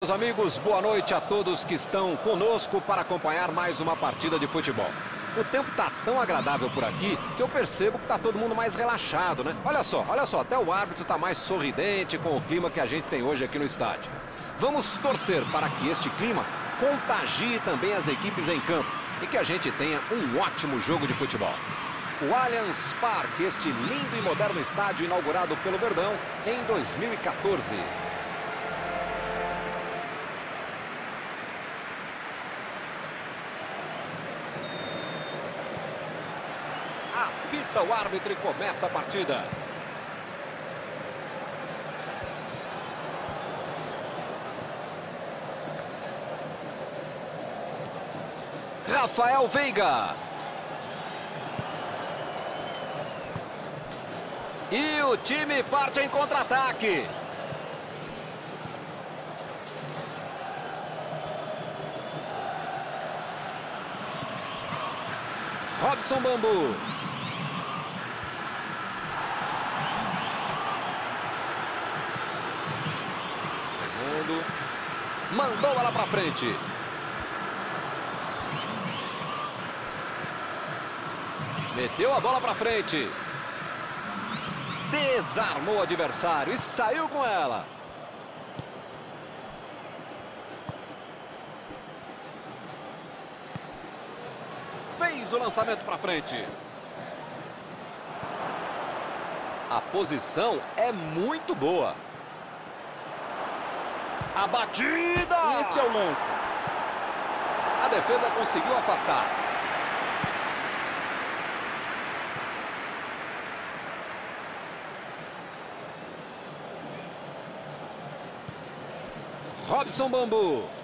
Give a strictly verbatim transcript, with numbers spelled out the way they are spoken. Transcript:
meus amigos, boa noite a todos que estão conosco para acompanhar mais uma partida de futebol. O tempo está tão agradável por aqui que eu percebo que está todo mundo mais relaxado, né? Olha só, olha só, até o árbitro está mais sorridente com o clima que a gente tem hoje aqui no estádio. Vamos torcer para que este clima contagie também as equipes em campo e que a gente tenha um ótimo jogo de futebol. O Allianz Parque, este lindo e moderno estádio inaugurado pelo Verdão em dois mil e quatorze. Apita o árbitro e começa a partida. Rafael Veiga. E o time parte em contra-ataque. Robson Bambu. Fernando. Mandou ela para frente. Meteu a bola para frente. Desarmou o adversário e saiu com ela. Fez o lançamento para frente. A posição é muito boa. A batida! Esse é o lance. A defesa conseguiu afastar. Robson Bambu.